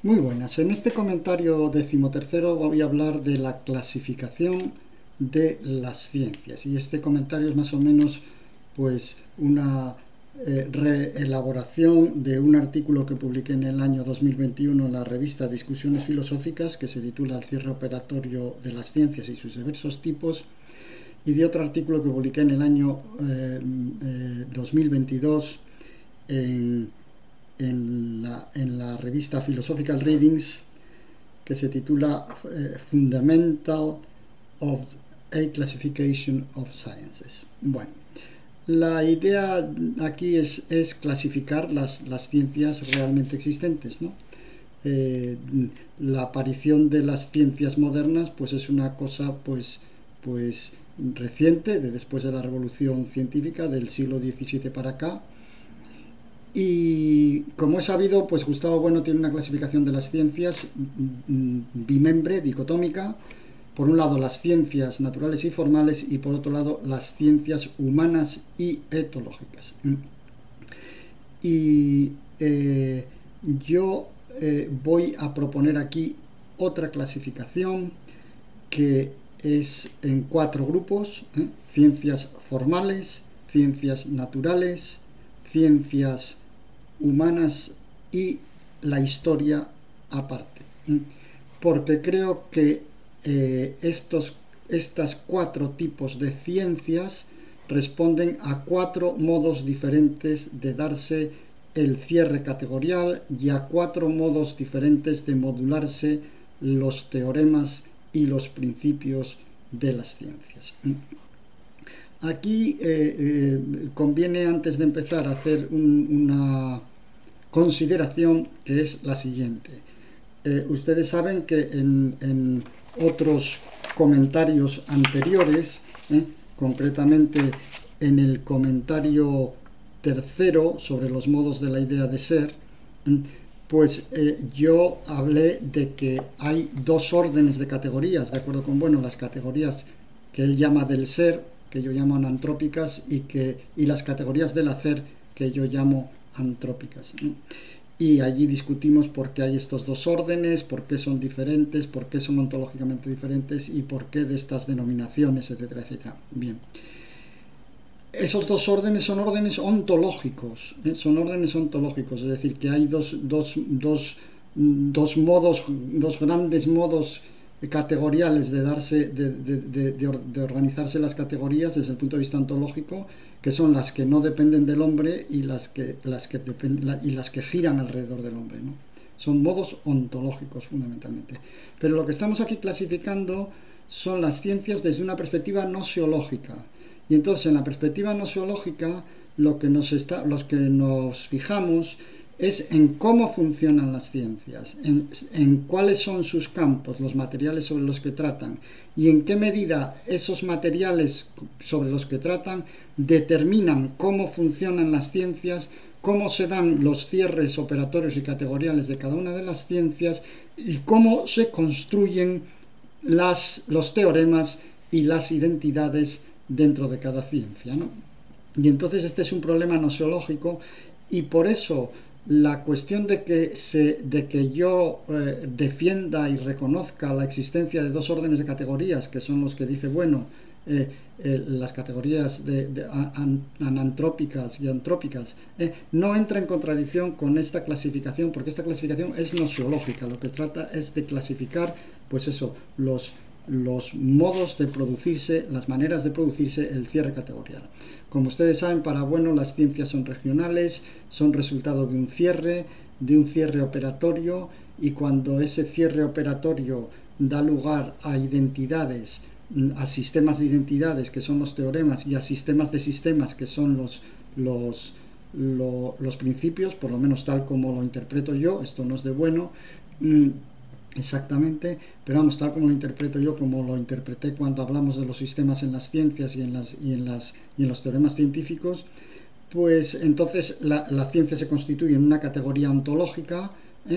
Muy buenas, en este comentario 13º voy a hablar de la clasificación de las ciencias, y este comentario es más o menos pues una reelaboración de un artículo que publiqué en el año 2021 en la revista Discusiones Filosóficas, que se titula El cierre operatorio de las ciencias y sus diversos tipos, y de otro artículo que publiqué en el año 2022 en la revista Philosophical Readings, que se titula Fundamental of a Classification of Sciences. Bueno, la idea aquí es clasificar las ciencias realmente existentes, ¿no? La aparición de las ciencias modernas pues es una cosa pues reciente, después de la revolución científica del siglo XVII para acá. Y como es sabido, pues Gustavo Bueno tiene una clasificación de las ciencias bimembre, dicotómica. Por un lado las ciencias naturales y formales, y por otro lado las ciencias humanas y etológicas. Y yo voy a proponer aquí otra clasificación que es en 4 grupos: ciencias formales, ciencias naturales, ciencias humanas y la historia aparte, porque creo que estos 4 tipos de ciencias responden a 4 modos diferentes de darse el cierre categorial y a 4 modos diferentes de modularse los teoremas y los principios de las ciencias. Aquí conviene, antes de empezar, a hacer una consideración, que es la siguiente. Ustedes saben que en otros comentarios anteriores, concretamente en el comentario 3º sobre los modos de la idea de ser, pues yo hablé de que hay 2 órdenes de categorías, de acuerdo con Bueno, las categorías que él llama del ser, que yo llamo anantrópicas, y las categorías del hacer, que yo llamo antrópicas, ¿no? Y allí discutimos por qué hay estos 2 órdenes, por qué son diferentes, por qué son ontológicamente diferentes y por qué de estas denominaciones, etcétera, etcétera. Bien. Esos 2 órdenes son órdenes ontológicos, son órdenes ontológicos, es decir, que hay dos grandes modos categoriales de organizarse las categorías desde el punto de vista ontológico, que son las que no dependen del hombre y las que giran alrededor del hombre, ¿no? Son modos ontológicos fundamentalmente. Pero lo que estamos aquí clasificando son las ciencias desde una perspectiva gnoseológica. Y entonces, en la perspectiva gnoseológica, los que nos fijamos es en cómo funcionan las ciencias, en cuáles son sus campos, los materiales sobre los que tratan, y en qué medida esos materiales sobre los que tratan determinan cómo funcionan las ciencias, cómo se dan los cierres operatorios y categoriales de cada una de las ciencias, y cómo se construyen los teoremas y las identidades dentro de cada ciencia, ¿no? Y entonces este es un problema gnoseológico, y por eso la cuestión de que yo defienda y reconozca la existencia de 2 órdenes de categorías, que son los que dice Bueno, las categorías anantrópicas y antrópicas, no entra en contradicción con esta clasificación, porque esta clasificación es gnoseológica. Lo que trata es de clasificar, pues eso, los modos de producirse, las maneras de producirse el cierre categorial. Como ustedes saben, para Bueno, las ciencias son regionales, son resultado de un cierre operatorio, y cuando ese cierre operatorio da lugar a identidades, a sistemas de identidades, que son los teoremas, y a sistemas de sistemas, que son los principios, por lo menos tal como lo interpreto yo. Esto no es de Bueno exactamente, pero vamos, tal como lo interpreto yo, como lo interpreté cuando hablamos de los sistemas en las ciencias y en los teoremas científicos, pues entonces la ciencia se constituye en una categoría ontológica,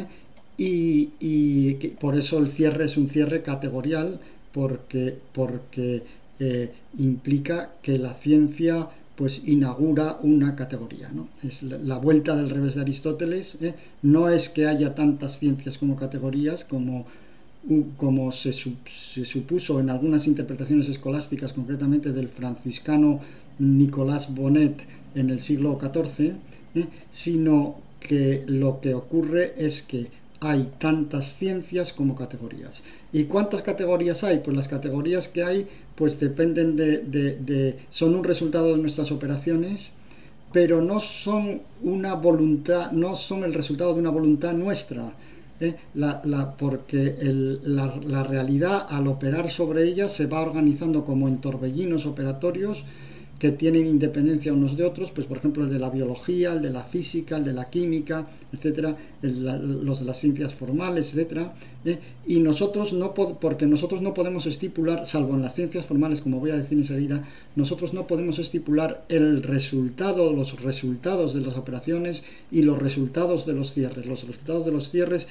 y por eso el cierre es un cierre categorial, porque implica que la ciencia pues inaugura una categoría, ¿no? Es la vuelta del revés de Aristóteles, no es que haya tantas ciencias como categorías, como se supuso en algunas interpretaciones escolásticas, concretamente del franciscano Nicolás Bonet en el siglo XIV, sino que lo que ocurre es que hay tantas ciencias como categorías. ¿Y cuántas categorías hay? Pues las categorías que hay pues dependen son un resultado de nuestras operaciones, pero no son una voluntad, no son el resultado de una voluntad nuestra, porque la realidad, al operar sobre ella, se va organizando como en torbellinos operatorios que tienen independencia unos de otros, pues por ejemplo el de la biología, el de la física, el de la química, etcétera, los de las ciencias formales, etcétera, y nosotros porque nosotros no podemos estipular, salvo en las ciencias formales, como voy a decir enseguida, nosotros no podemos estipular el resultado, los resultados de las operaciones y los resultados de los cierres. Los resultados de los cierres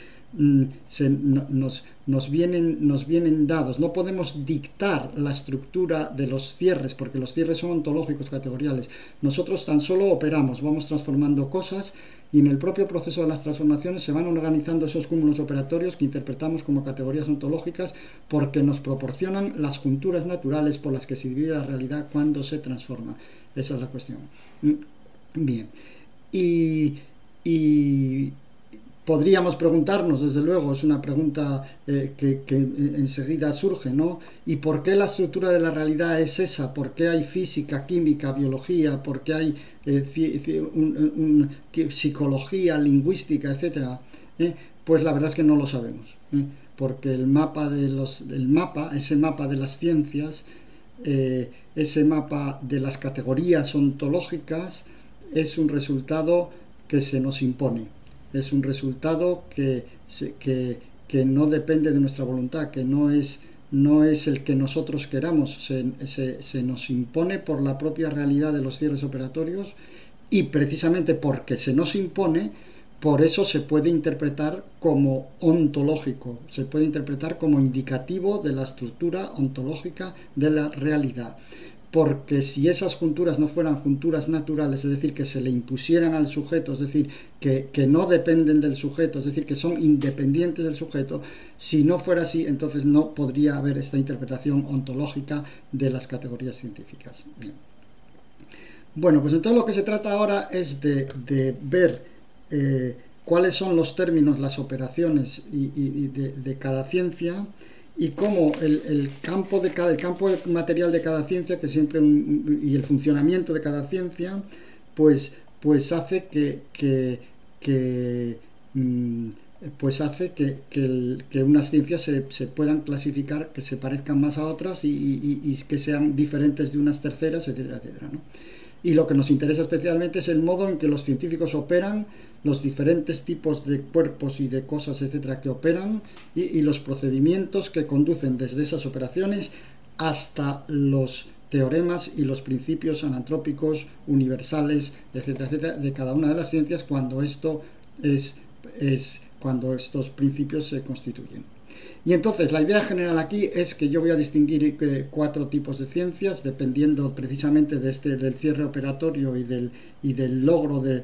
nos vienen dados. No podemos dictar la estructura de los cierres, porque los cierres son ontológicos, categoriales. Nosotros tan solo operamos, vamos transformando cosas, y en el propio proceso de las transformaciones se van organizando esos cúmulos operatorios que interpretamos como categorías ontológicas, porque nos proporcionan las junturas naturales por las que se divide la realidad cuando se transforma. Esa es la cuestión. Bien. Y podríamos preguntarnos, desde luego, es una pregunta que enseguida surge, ¿no? ¿Y por qué la estructura de la realidad es esa? ¿Por qué hay física, química, biología? ¿Por qué hay psicología, lingüística, etcétera? Pues la verdad es que no lo sabemos, porque ese mapa de las ciencias, ese mapa de las categorías ontológicas, es un resultado que se nos impone. Es un resultado que no depende de nuestra voluntad, que no es el que nosotros queramos, se nos impone por la propia realidad de los cierres operatorios, y precisamente porque se nos impone, por eso se puede interpretar como ontológico, se puede interpretar como indicativo de la estructura ontológica de la realidad. Porque si esas junturas no fueran junturas naturales, es decir, que se le impusieran al sujeto, es decir, que no dependen del sujeto, es decir, que son independientes del sujeto, si no fuera así, entonces no podría haber esta interpretación ontológica de las categorías científicas. Bien. Bueno, pues entonces lo que se trata ahora es de ver cuáles son los términos, las operaciones de cada ciencia, y cómo el campo material de cada ciencia, que siempre y el funcionamiento de cada ciencia, pues hace que unas ciencias se puedan clasificar, que se parezcan más a otras y que sean diferentes de unas terceras, etcétera, etcétera, ¿no? Y lo que nos interesa especialmente es el modo en que los científicos operan, los diferentes tipos de cuerpos y de cosas, etcétera, que operan, y los procedimientos que conducen desde esas operaciones hasta los teoremas y los principios anantrópicos universales, etcétera, etcétera, de cada una de las ciencias cuando cuando estos principios se constituyen. Y entonces la idea general aquí es que yo voy a distinguir 4 tipos de ciencias, dependiendo precisamente del cierre operatorio y del logro de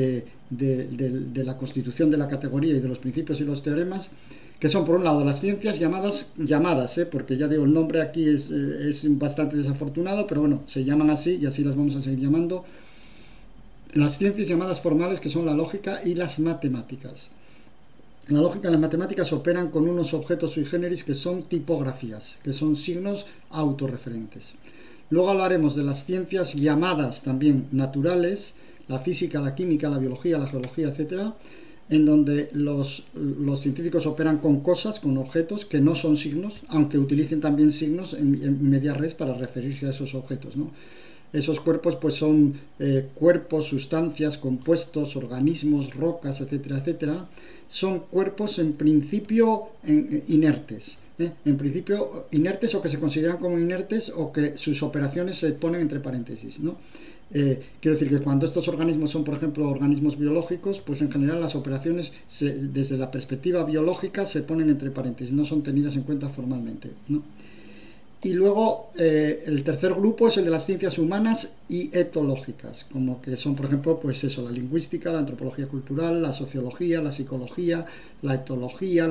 la constitución de la categoría y de los principios y los teoremas, que son por un lado las ciencias llamadas, porque ya digo, el nombre aquí es bastante desafortunado, pero bueno, se llaman así y así las vamos a seguir llamando. Las ciencias llamadas formales, que son la lógica y las matemáticas. La lógica y las matemáticas operan con unos objetos sui generis que son tipografías, que son signos autorreferentes. Luego hablaremos de las ciencias llamadas también naturales, la física, la química, la biología, la geología, etcétera, en donde los científicos operan con cosas, con objetos que no son signos, aunque utilicen también signos en media res para referirse a esos objetos, ¿no? Esos cuerpos pues son cuerpos, sustancias, compuestos, organismos, rocas, etcétera, etcétera. Son cuerpos en principio inertes. En principio inertes, o que se consideran como inertes, o que sus operaciones se ponen entre paréntesis, ¿no? Quiero decir que cuando estos organismos son, por ejemplo, organismos biológicos, pues en general las operaciones desde la perspectiva biológica se ponen entre paréntesis, no son tenidas en cuenta formalmente, ¿no? Y luego el tercer grupo es el de las ciencias humanas y etológicas, como que son, por ejemplo, pues eso, la lingüística, la antropología cultural, la sociología, la psicología, la etología,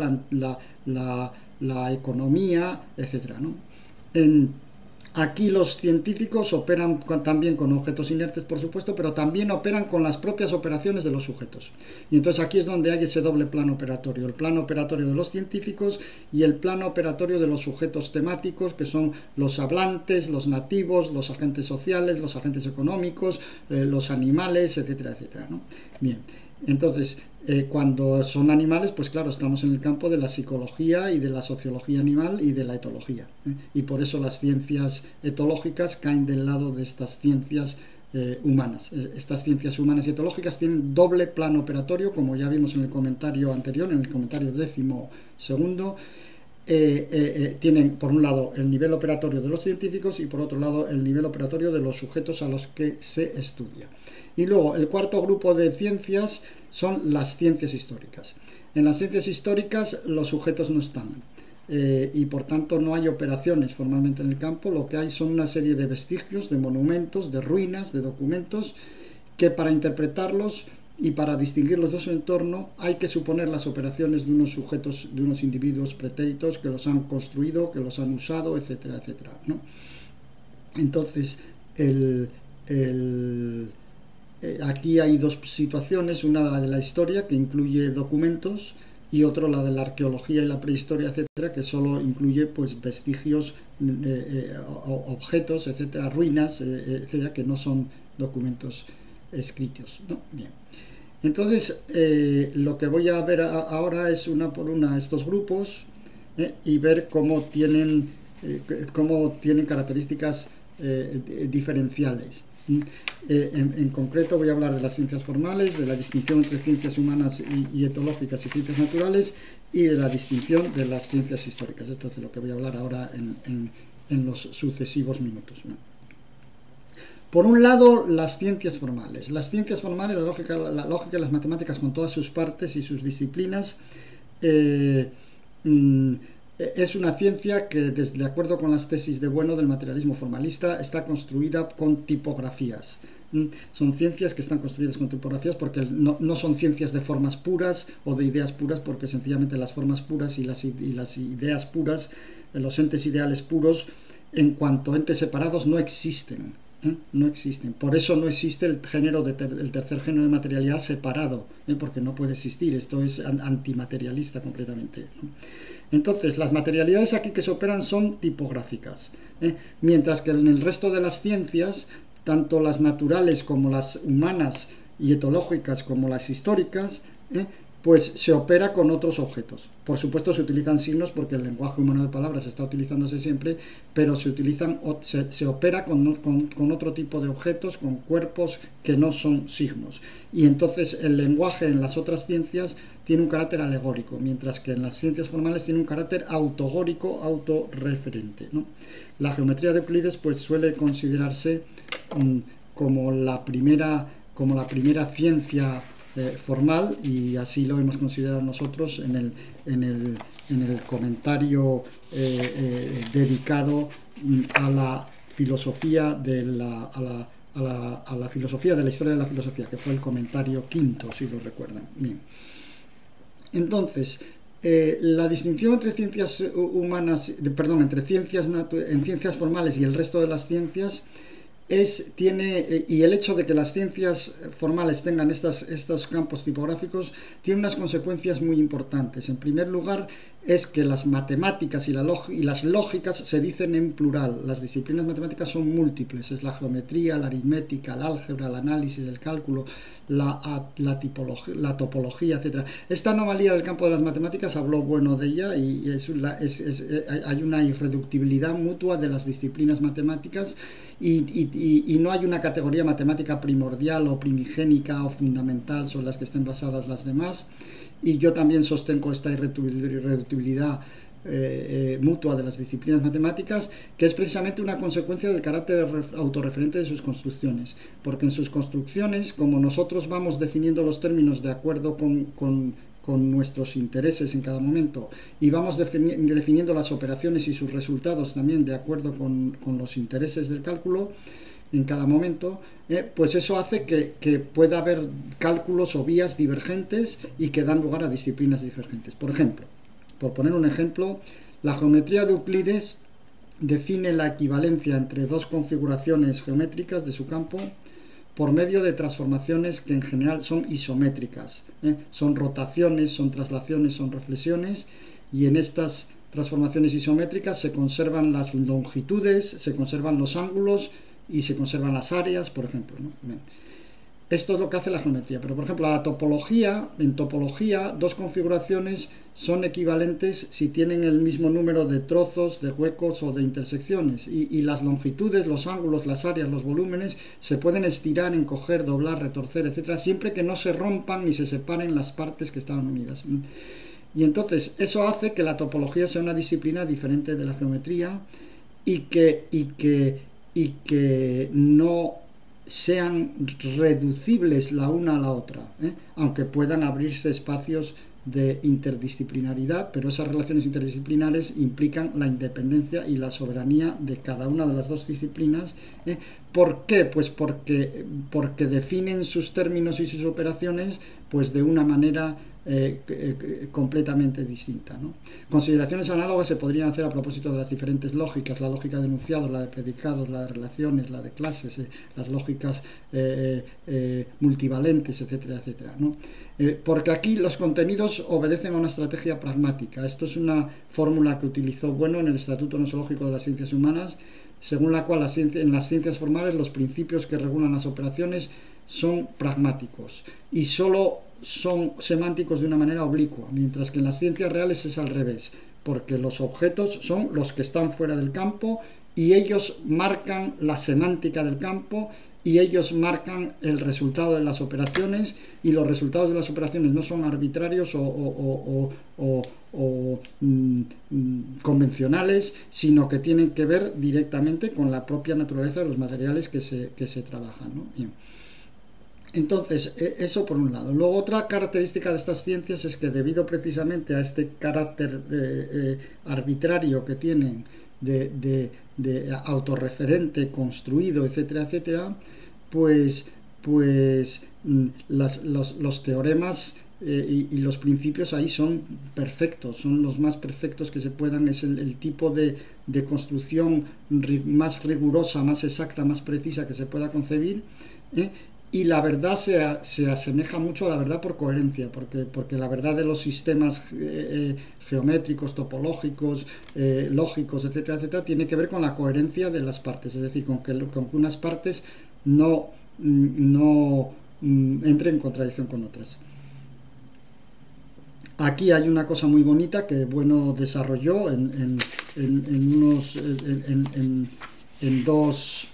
la economía, etcétera, ¿no? Aquí los científicos operan también con objetos inertes, por supuesto, pero también operan con las propias operaciones de los sujetos. Y entonces aquí es donde hay ese doble plano operatorio, el plano operatorio de los científicos y el plano operatorio de los sujetos temáticos, que son los hablantes, los nativos, los agentes sociales, los agentes económicos, los animales, etcétera, etcétera, ¿no? Bien, entonces, cuando son animales, pues claro, estamos en el campo de la psicología y de la sociología animal y de la etología, y por eso las ciencias etológicas caen del lado de estas ciencias humanas. Estas ciencias humanas y etológicas tienen doble plano operatorio, como ya vimos en el comentario anterior, en el comentario 12º. Tienen por un lado el nivel operatorio de los científicos y por otro lado el nivel operatorio de los sujetos a los que se estudia. Y luego el cuarto grupo de ciencias son las ciencias históricas. En las ciencias históricas los sujetos no están y por tanto no hay operaciones formalmente en el campo, lo que hay son una serie de vestigios, de monumentos, de ruinas, de documentos que para interpretarlos y para distinguirlos de su entorno hay que suponer las operaciones de unos sujetos, de unos individuos pretéritos que los han construido, que los han usado, etcétera, etcétera, ¿no? Entonces, aquí hay dos situaciones, una la de la historia, que incluye documentos, y otra la de la arqueología y la prehistoria, etcétera, que solo incluye pues vestigios, objetos, etcétera, ruinas, etcétera, que no son documentos escritos, ¿no? Bien. Entonces, lo que voy a ver ahora es una por una estos grupos y ver cómo tienen características diferenciales. En concreto voy a hablar de las ciencias formales, de la distinción entre ciencias humanas y etológicas y ciencias naturales, y de la distinción de las ciencias históricas. Esto es de lo que voy a hablar ahora en los sucesivos minutos, ¿no? Por un lado, las ciencias formales. Las ciencias formales, la lógica y las matemáticas con todas sus partes y sus disciplinas, es una ciencia que, de acuerdo con las tesis de Bueno del materialismo formalista, está construida con tipografías. Son ciencias que están construidas con tipografías porque no son ciencias de formas puras o de ideas puras, porque sencillamente las formas puras y las ideas puras, los entes ideales puros, en cuanto a entes separados, no existen. No existen. Por eso no existe el tercer género de materialidad separado, porque no puede existir. Esto es antimaterialista completamente, ¿no? Entonces, las materialidades aquí que se operan son tipográficas, mientras que en el resto de las ciencias, tanto las naturales como las humanas y etológicas como las históricas, pues se opera con otros objetos. Por supuesto se utilizan signos porque el lenguaje humano de palabras está utilizándose siempre, pero se opera con otro tipo de objetos, con cuerpos que no son signos. Y entonces el lenguaje en las otras ciencias tiene un carácter alegórico, mientras que en las ciencias formales tiene un carácter autogórico, autorreferente, ¿no? La geometría de Euclides pues suele considerarse como la primera ciencia formal, y así lo hemos considerado nosotros en el comentario dedicado a la filosofía a la filosofía de la historia de la filosofía, que fue el comentario quinto, si lo recuerdan. Bien. Entonces, la distinción entre ciencias humanas, entre ciencias formales y el resto de las ciencias y el hecho de que las ciencias formales tengan estos campos tipográficos tiene unas consecuencias muy importantes. En primer lugar, es que las matemáticas y las lógicas se dicen en plural. Las disciplinas matemáticas son múltiples, es la geometría, la aritmética, el álgebra, el análisis, el cálculo, la topología, etc. Esta anomalía del campo de las matemáticas habló Bueno de ella, y hay una irreductibilidad mutua de las disciplinas matemáticas, y no hay una categoría matemática primordial o primigénica o fundamental sobre las que estén basadas las demás. Y yo también sostengo esta irreductibilidad mutua de las disciplinas matemáticas, que es precisamente una consecuencia del carácter autorreferente de sus construcciones, porque en sus construcciones, como nosotros vamos definiendo los términos de acuerdo con con nuestros intereses en cada momento y vamos definiendo las operaciones y sus resultados también de acuerdo con los intereses del cálculo en cada momento, pues eso hace que pueda haber cálculos o vías divergentes y que dan lugar a disciplinas divergentes. Por ejemplo, por poner un ejemplo, la geometría de Euclides define la equivalencia entre dos configuraciones geométricas de su campo por medio de transformaciones que en general son isométricas, son rotaciones, son traslaciones, son reflexiones, y en estas transformaciones isométricas se conservan las longitudes, se conservan los ángulos y se conservan las áreas, por ejemplo, ¿no? Bien. Esto es lo que hace la geometría, pero por ejemplo la topología, en topología dos configuraciones son equivalentes si tienen el mismo número de trozos, de huecos o de intersecciones, y las longitudes, los ángulos, las áreas, los volúmenes se pueden estirar, encoger, doblar, retorcer, etcétera, siempre que no se rompan ni se separen las partes que estaban unidas. Y entonces eso hace que la topología sea una disciplina diferente de la geometría y que no sean reducibles la una a la otra, aunque puedan abrirse espacios de interdisciplinaridad, pero esas relaciones interdisciplinares implican la independencia y la soberanía de cada una de las dos disciplinas. ¿Por qué? Pues porque definen sus términos y sus operaciones pues de una manera completamente distinta, ¿no? Consideraciones análogas se podrían hacer a propósito de las diferentes lógicas, la lógica de enunciados, la de predicados, la de relaciones, la de clases, las lógicas multivalentes, etcétera, etcétera, ¿no? Porque aquí los contenidos obedecen a una estrategia pragmática. Esto es una fórmula que utilizó Bueno en el Estatuto Nosológico de las Ciencias Humanas, según la cual en las ciencias formales los principios que regulan las operaciones son pragmáticos y solo son semánticos de una manera oblicua, mientras que en las ciencias reales es al revés, porque los objetos son los que están fuera del campo y ellos marcan la semántica del campo y ellos marcan el resultado de las operaciones, y los resultados de las operaciones no son arbitrarios o convencionales, sino que tienen que ver directamente con la propia naturaleza de los materiales que se trabajan, ¿no? Bien. Entonces, eso por un lado. Luego, otra característica de estas ciencias es que debido precisamente a este carácter arbitrario que tienen de autorreferente, construido, etcétera, etcétera, pues los teoremas y los principios ahí son perfectos, son los más perfectos que se puedan, es el tipo de construcción más rigurosa, más exacta, más precisa que se pueda concebir, y la verdad se asemeja mucho a la verdad por coherencia, porque la verdad de los sistemas geométricos, topológicos, lógicos, etcétera, etcétera, tiene que ver con la coherencia de las partes, es decir, con que unas partes no entren en contradicción con otras. Aquí hay una cosa muy bonita que Bueno desarrolló en dos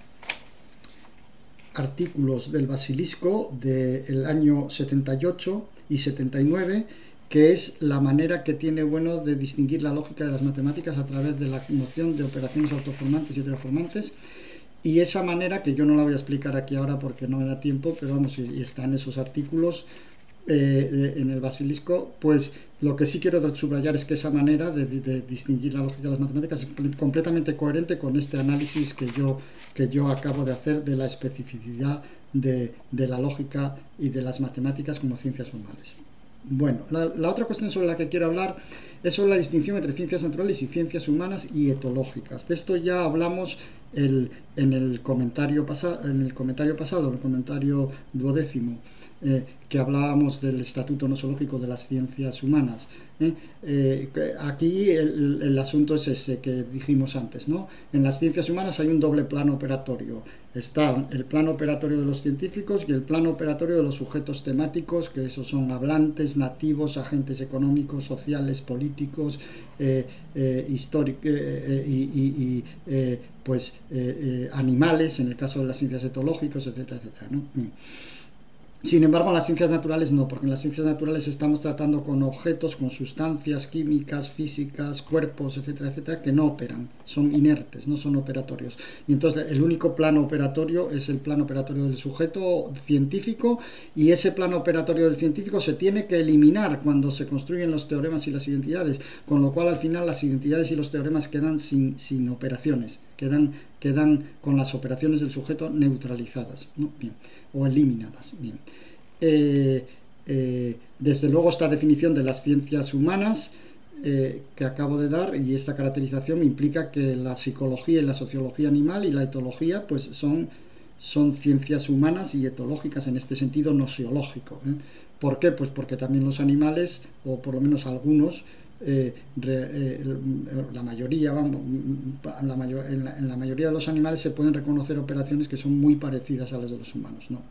artículos del Basilisco del año 78 y 79, que es la manera que tiene Bueno de distinguir la lógica de las matemáticas a través de la noción de operaciones autoformantes y heteroformantes, y esa manera, que yo no la voy a explicar aquí ahora porque no me da tiempo, pero vamos, y está en esos artículos en el Basilisco, pues lo que sí quiero subrayar es que esa manera de distinguir la lógica de las matemáticas es completamente coherente con este análisis que yo acabo de hacer de la especificidad de la lógica y de las matemáticas como ciencias formales. Bueno, la otra cuestión sobre la que quiero hablar es sobre la distinción entre ciencias naturales y ciencias humanas y etológicas. De esto ya hablamos en el comentario pasado, en el comentario 12º, que hablábamos del Estatuto Nosológico de las Ciencias Humanas. Aquí el asunto es ese que dijimos antes, ¿no? En las ciencias humanas hay un doble plano operatorio. Está el plano operatorio de los científicos y el plano operatorio de los sujetos temáticos, que esos son hablantes, nativos, agentes económicos, sociales, políticos, históricos animales, en el caso de las ciencias etológicas, etcétera, etcétera, ¿no? Sin embargo, en las ciencias naturales no, porque en las ciencias naturales estamos tratando con objetos, con sustancias químicas, físicas, cuerpos, etcétera, etcétera, que no operan, son inertes, no son operatorios. Y entonces el único plano operatorio es el plano operatorio del sujeto científico, y ese plano operatorio del científico se tiene que eliminar cuando se construyen los teoremas y las identidades, con lo cual al final las identidades y los teoremas quedan sin operaciones, quedan con las operaciones del sujeto neutralizadas, ¿no? Bien, o eliminadas. Bien. Desde luego esta definición de las ciencias humanas que acabo de dar, y esta caracterización implica que la psicología y la sociología animal y la etología pues son ciencias humanas y etológicas en este sentido noseológico. ¿Por qué? Pues porque también los animales, o por lo menos algunos, la mayoría, en la mayoría de los animales se pueden reconocer operaciones que son muy parecidas a las de los humanos, ¿no?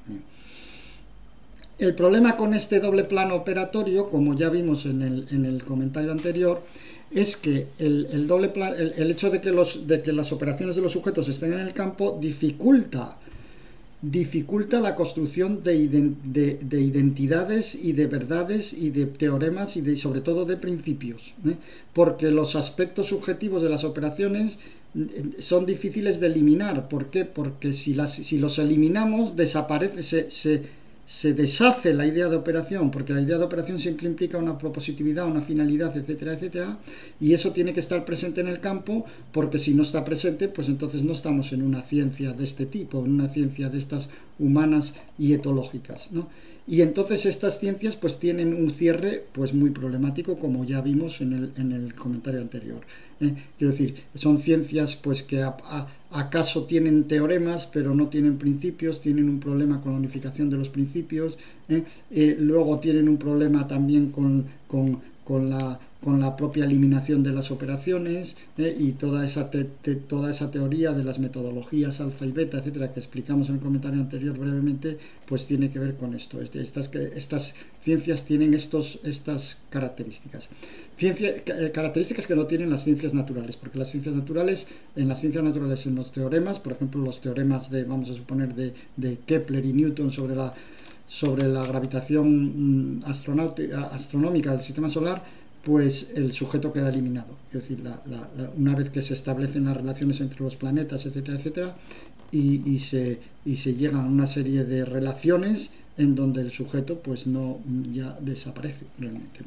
El problema con este doble plano operatorio, como ya vimos en el comentario anterior, es que el hecho de que las operaciones de los sujetos estén en el campo dificulta la construcción de identidades y de verdades y de teoremas y sobre todo de principios, porque los aspectos subjetivos de las operaciones son difíciles de eliminar. ¿Por qué? Porque si los eliminamos, desaparece, se deshace la idea de operación, porque la idea de operación siempre implica una propositividad, una finalidad, etcétera, etcétera, y eso tiene que estar presente en el campo, porque si no está presente, pues entonces no estamos en una ciencia de este tipo, en una ciencia de estas humanas y etológicas, ¿no? Y entonces estas ciencias pues tienen un cierre pues muy problemático, como ya vimos en el comentario anterior. Quiero decir, son ciencias pues que acaso tienen teoremas pero no tienen principios, tienen un problema con la unificación de los principios, luego tienen un problema también con la propia eliminación de las operaciones, y toda esa teoría de las metodologías alfa y beta, etcétera, que explicamos en el comentario anterior brevemente, pues tiene que ver con esto. Estas ciencias tienen estas características. Características que no tienen las ciencias naturales, porque en las ciencias naturales, en los teoremas, por ejemplo, los teoremas vamos a suponer, de Kepler y Newton sobre la gravitación astronómica del sistema solar, pues el sujeto queda eliminado. Es decir, una vez que se establecen las relaciones entre los planetas, etcétera, etcétera, y se llegan a una serie de relaciones en donde el sujeto pues ya desaparece realmente.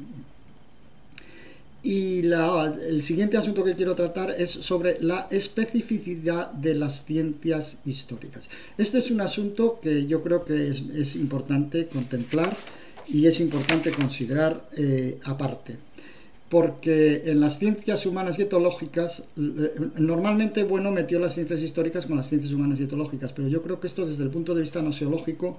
Y el siguiente asunto que quiero tratar es sobre la especificidad de las ciencias históricas. Este es un asunto que yo creo que es importante contemplar y es importante considerar aparte. Porque en las ciencias humanas y etológicas, normalmente metió las ciencias históricas con las ciencias humanas y etológicas, pero yo creo que esto desde el punto de vista noseológico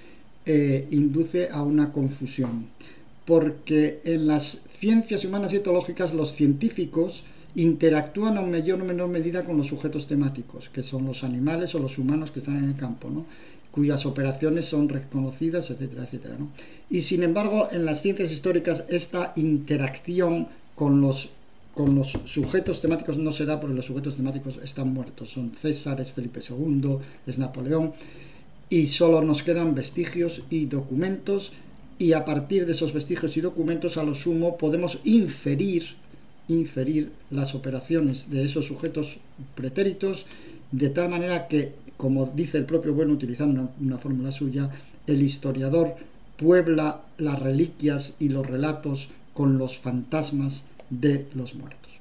induce a una confusión. Porque en las ciencias humanas y etológicas los científicos interactúan en mayor o menor medida con los sujetos temáticos, que son los animales o los humanos que están en el campo, ¿no? Cuyas operaciones son reconocidas, etcétera, etcétera, ¿no? Y sin embargo, en las ciencias históricas esta interacción con los sujetos temáticos no se da, porque los sujetos temáticos están muertos. Son César, es Felipe II, es Napoleón, y solo nos quedan vestigios y documentos, y a partir de esos vestigios y documentos, a lo sumo, podemos inferir las operaciones de esos sujetos pretéritos, de tal manera que, como dice el propio Bueno, utilizando una fórmula suya, el historiador puebla las reliquias y los relatos con los fantasmas de los muertos.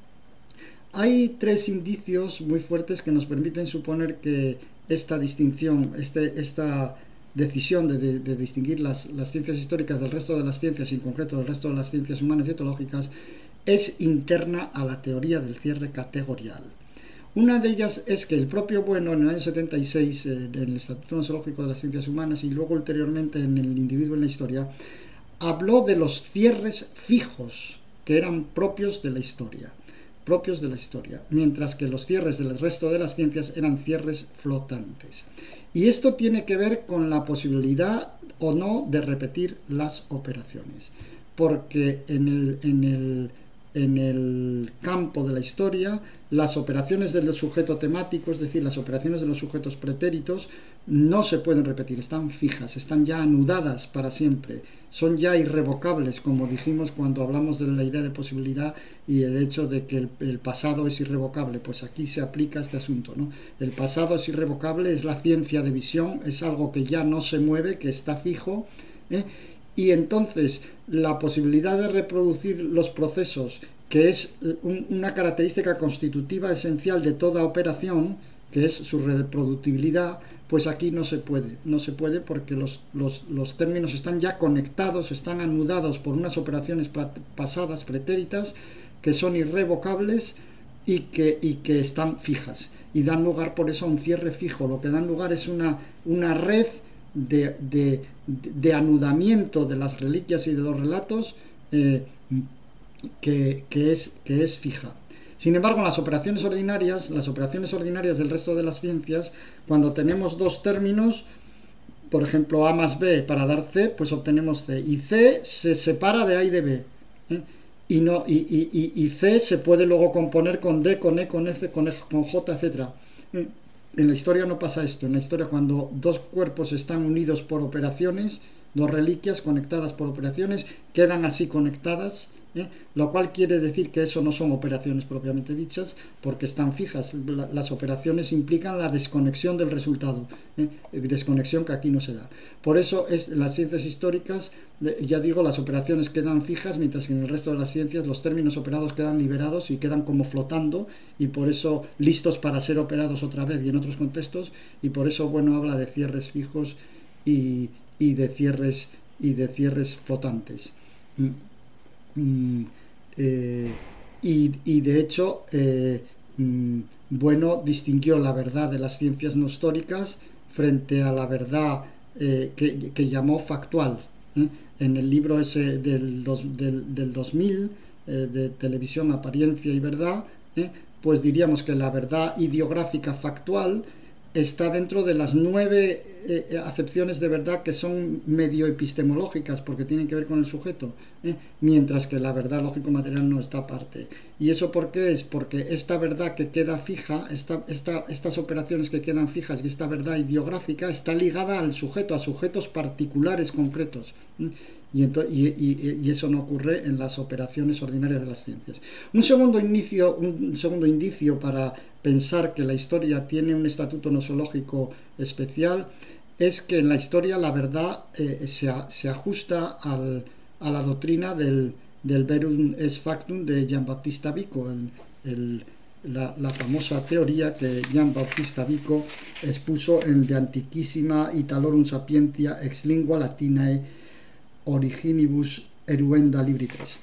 Hay tres indicios muy fuertes que nos permiten suponer que esta distinción, esta decisión de distinguir las ciencias históricas del resto de las ciencias, y en concreto del resto de las ciencias humanas y etológicas, es interna a la teoría del cierre categorial. Una de ellas es que el propio Bueno, en el año 76, en el Estatuto Nosológico de las Ciencias Humanas, y luego ulteriormente en el Individuo en la Historia, habló de los cierres fijos que eran propios de la historia, mientras que los cierres del resto de las ciencias eran cierres flotantes. Y esto tiene que ver con la posibilidad o no de repetir las operaciones, porque en en el campo de la historia, las operaciones del sujeto temático, es decir, las operaciones de los sujetos pretéritos, no se pueden repetir, están fijas, están ya anudadas para siempre, son ya irrevocables, como dijimos cuando hablamos de la idea de posibilidad y el hecho de que el pasado es irrevocable. Pues aquí se aplica este asunto, ¿no? El pasado es irrevocable, es la ciencia de visión, es algo que ya no se mueve, que está fijo, y entonces la posibilidad de reproducir los procesos, que es una característica constitutiva esencial de toda operación, que es su reproducibilidad, pues aquí no se puede porque los términos están ya conectados, están anudados por unas operaciones pasadas, pretéritas, que son irrevocables y que están fijas, y dan lugar por eso a un cierre fijo. Lo que dan lugar es una red de anudamiento de las reliquias y de los relatos que es fija. Sin embargo, las operaciones ordinarias del resto de las ciencias, cuando tenemos dos términos, por ejemplo A más B para dar C, pues obtenemos C, y C se separa de A y de B, y C se puede luego componer con D, con E, con F, con J, etc. En la historia no pasa esto. En la historia, cuando dos cuerpos están unidos por operaciones, dos reliquias conectadas por operaciones, quedan así conectadas, lo cual quiere decir que eso no son operaciones propiamente dichas, porque están fijas. Las operaciones implican la desconexión del resultado, desconexión que aquí no se da. Por eso las ciencias históricas, ya digo, las operaciones quedan fijas, mientras que en el resto de las ciencias los términos operados quedan liberados y quedan como flotando, y por eso listos para ser operados otra vez y en otros contextos, y por eso, bueno, habla de cierres fijos y de cierres flotantes. Y de hecho, Bueno distinguió la verdad de las ciencias no históricas frente a la verdad que llamó factual. En el libro ese del 2000, de Televisión, Apariencia y Verdad, pues diríamos que la verdad ideográfica factual está dentro de las 9 acepciones de verdad que son medio epistemológicas, porque tienen que ver con el sujeto, mientras que la verdad lógico-material no está aparte. ¿Y eso por qué es? Porque esta verdad que queda fija, estas operaciones que quedan fijas y esta verdad ideográfica está ligada al sujeto, a sujetos particulares concretos. Y eso no ocurre en las operaciones ordinarias de las ciencias. Un segundo indicio para pensar que la historia tiene un estatuto nosológico especial es que en la historia la verdad se ajusta a la doctrina del verum est factum de Gian Battista Vico, la famosa teoría que Gian Battista Vico expuso en De Antiquissima Italorum Sapientia ex lingua latinae originibus eruenda libri 3,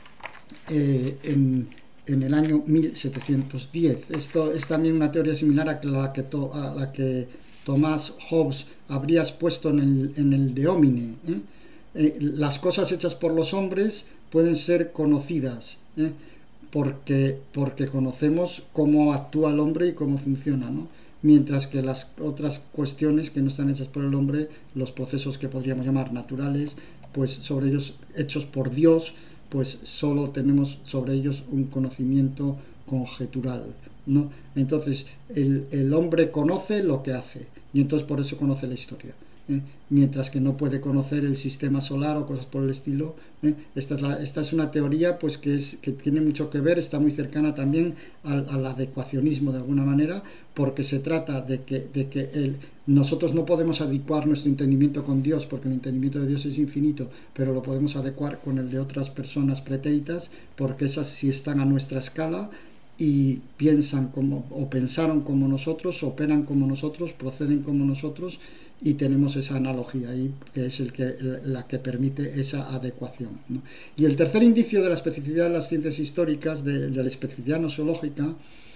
en el año 1710. Esto es también una teoría similar a la que Tomás Hobbes habría expuesto en el De Homine. Las cosas hechas por los hombres pueden ser conocidas, porque conocemos cómo actúa el hombre y cómo funciona, ¿no? Mientras que las otras cuestiones que no están hechas por el hombre, los procesos que podríamos llamar naturales, pues sobre ellos, hechos por Dios, pues solo tenemos sobre ellos un conocimiento conjetural, ¿no? Entonces el hombre conoce lo que hace, y entonces por eso conoce la historia, mientras que no puede conocer el sistema solar o cosas por el estilo. Esta es una teoría pues que tiene mucho que ver, está muy cercana también al adecuacionismo de alguna manera, porque se trata de que nosotros no podemos adecuar nuestro entendimiento con Dios, porque el entendimiento de Dios es infinito, pero lo podemos adecuar con el de otras personas pretéritas, porque esas sí están a nuestra escala y piensan pensaron como nosotros, operan como nosotros, proceden como nosotros, y tenemos esa analogía ahí, que es la que permite esa adecuación, ¿no? Y el tercer indicio de la especificidad de las ciencias históricas, de la especificidad nosológica,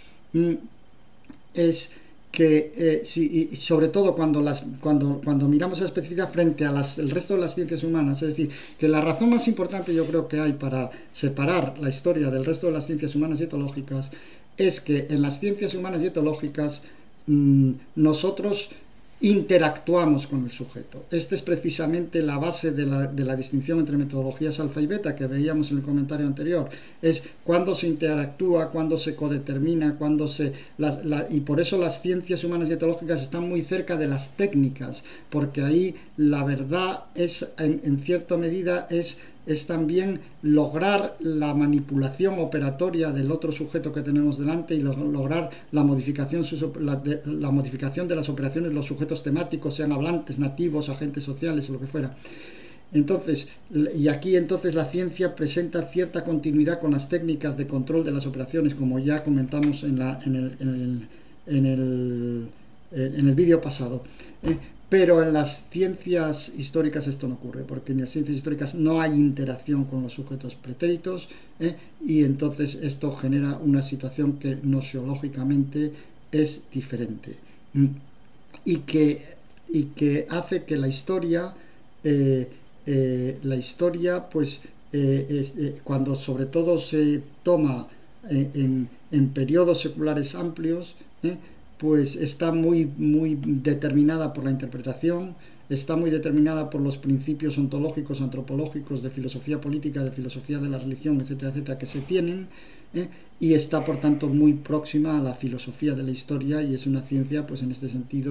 es que sobre todo cuando miramos esa especificidad frente a el resto de las ciencias humanas, es decir, que la razón más importante yo creo que hay para separar la historia del resto de las ciencias humanas y etológicas es que en las ciencias humanas y etológicas nosotros interactuamos con el sujeto. Esta es precisamente la base de la distinción entre metodologías alfa y beta que veíamos en el comentario anterior. Es cuándo se interactúa, cuándo se codetermina, cuándo se... y por eso las ciencias humanas y etológicas están muy cerca de las técnicas, porque ahí la verdad es, en cierta medida, es también lograr la manipulación operatoria del otro sujeto que tenemos delante y lograr la modificación de las operaciones de los sujetos temáticos, sean hablantes, nativos, agentes sociales o lo que fuera. Entonces, y aquí entonces la ciencia presenta cierta continuidad con las técnicas de control de las operaciones, como ya comentamos en el vídeo pasado. Pero en las ciencias históricas esto no ocurre, porque en las ciencias históricas no hay interacción con los sujetos pretéritos, y entonces esto genera una situación que nosiológicamente es diferente, y que hace que la historia pues cuando sobre todo se toma en periodos seculares amplios, pues está muy determinada por la interpretación, está muy determinada por los principios ontológicos, antropológicos, de filosofía política, de filosofía de la religión, etcétera, etcétera, que se tienen, y está por tanto muy próxima a la filosofía de la historia, y es una ciencia pues en este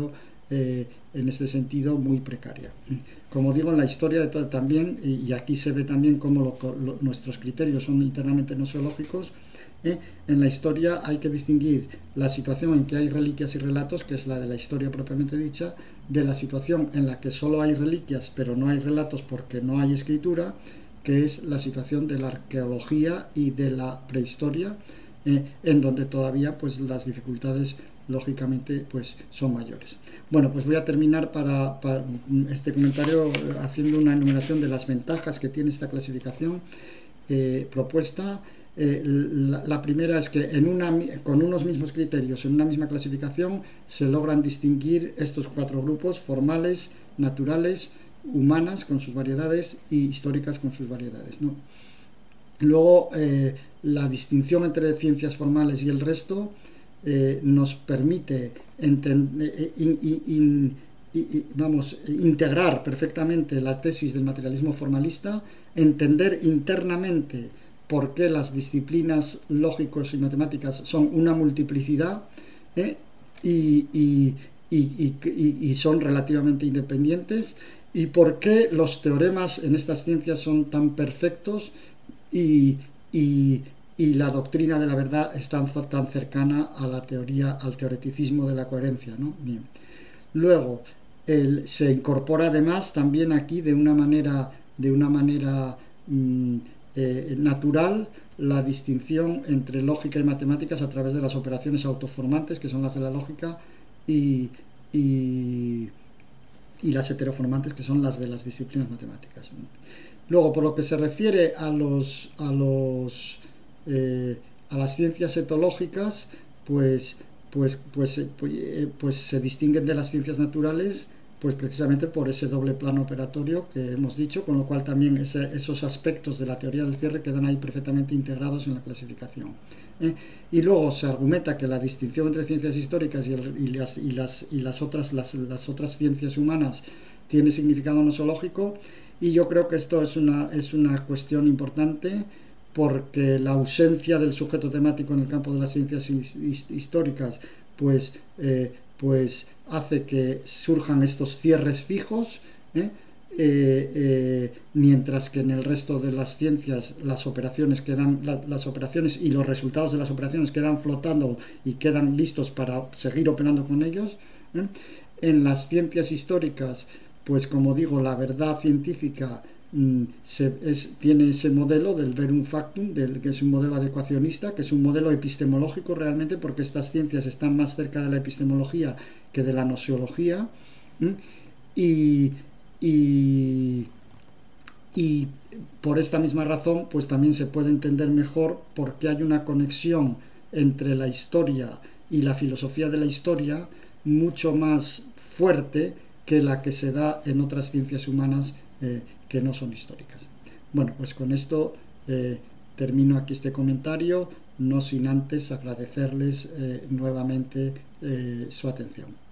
sentido muy precaria. Como digo, en la historia también, y aquí se ve también cómo nuestros criterios son internamente nosiológicos. En la historia hay que distinguir la situación en que hay reliquias y relatos, que es la de la historia propiamente dicha, de la situación en la que solo hay reliquias pero no hay relatos porque no hay escritura, que es la situación de la arqueología y de la prehistoria, en donde todavía pues las dificultades lógicamente pues son mayores. Bueno, pues voy a terminar para este comentario haciendo una enumeración de las ventajas que tiene esta clasificación propuesta. La primera es que con unos mismos criterios, en una misma clasificación, se logran distinguir estos 4 grupos: formales, naturales, humanas con sus variedades y históricas con sus variedades, ¿no? Luego, la distinción entre ciencias formales y el resto nos permite integrar perfectamente la tesis del materialismo formalista, entender internamente por qué las disciplinas lógicos y matemáticas son una multiplicidad, y son relativamente independientes, y por qué los teoremas en estas ciencias son tan perfectos y la doctrina de la verdad es tan cercana a la teoría, al teoreticismo de la coherencia, ¿no? Bien. Luego, se incorpora además también aquí de una manera natural la distinción entre lógica y matemáticas a través de las operaciones autoformantes, que son las de la lógica, y las heteroformantes, que son las de las disciplinas matemáticas. Luego, por lo que se refiere a las ciencias etológicas, pues se distinguen de las ciencias naturales pues precisamente por ese doble plano operatorio que hemos dicho, con lo cual también esos aspectos de la teoría del cierre quedan ahí perfectamente integrados en la clasificación. Y luego se argumenta que la distinción entre ciencias históricas y las otras ciencias humanas tiene significado nosológico, y yo creo que esto es una cuestión importante, porque la ausencia del sujeto temático en el campo de las ciencias históricas pues hace que surjan estos cierres fijos, mientras que en el resto de las ciencias las operaciones y los resultados de las operaciones quedan flotando y quedan listos para seguir operando con ellos. En las ciencias históricas, pues como digo, la verdad científica tiene ese modelo del verum factum, que es un modelo adecuacionista, que es un modelo epistemológico realmente, porque estas ciencias están más cerca de la epistemología que de la nosiología, y por esta misma razón pues también se puede entender mejor por qué hay una conexión entre la historia y la filosofía de la historia mucho más fuerte que la que se da en otras ciencias humanas que no son históricas. Bueno, pues con esto termino aquí este comentario, no sin antes agradecerles nuevamente su atención.